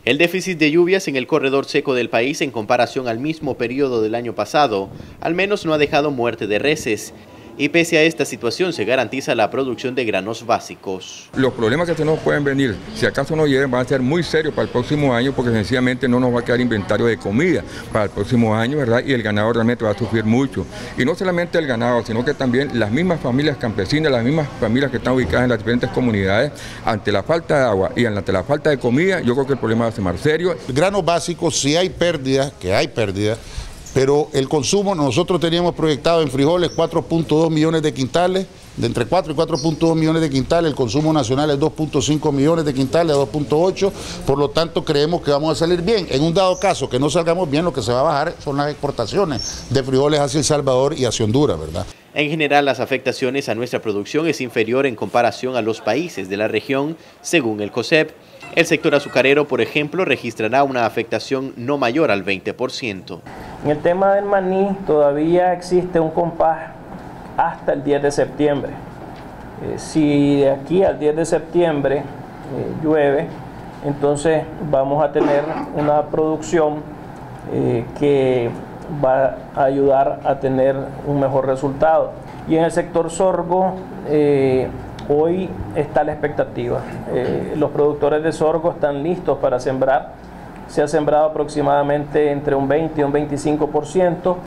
El déficit de lluvias en el corredor seco del país en comparación al mismo periodo del año pasado, al menos no ha dejado muerte de reses. Y pese a esta situación se garantiza la producción de granos básicos. Los problemas que se nos pueden venir, si acaso no lleguen, van a ser muy serios para el próximo año porque sencillamente no nos va a quedar inventario de comida para el próximo año, ¿verdad? Y el ganado realmente va a sufrir mucho. Y no solamente el ganado, sino que también las mismas familias campesinas, las mismas familias que están ubicadas en las diferentes comunidades, ante la falta de agua y ante la falta de comida, yo creo que el problema va a ser más serio. Granos básicos, si hay pérdidas, que hay pérdidas, pero el consumo, nosotros teníamos proyectado en frijoles 4.2 millones de quintales, de entre 4 y 4.2 millones de quintales, el consumo nacional es 2.5 millones de quintales a 2.8, por lo tanto creemos que vamos a salir bien. En un dado caso que no salgamos bien, lo que se va a bajar son las exportaciones de frijoles hacia El Salvador y hacia Honduras, ¿verdad? En general, las afectaciones a nuestra producción es inferior en comparación a los países de la región, según el COSEP. El sector azucarero, por ejemplo, registrará una afectación no mayor al 20%. En el tema del maní todavía existe un compás hasta el 10 de septiembre. Si de aquí al 10 de septiembre llueve, entonces vamos a tener una producción que va a ayudar a tener un mejor resultado. Y en el sector sorgo, hoy está la expectativa. Los productores de sorgo están listos para sembrar. Se ha sembrado aproximadamente entre un 20 y un 25%.